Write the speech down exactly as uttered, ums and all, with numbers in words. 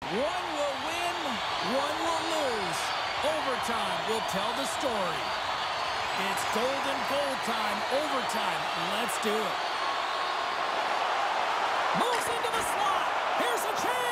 One will win, one will lose. Overtime will tell the story. It's golden goal time, overtime. Let's do it. Moves into the slot. Here's a chance.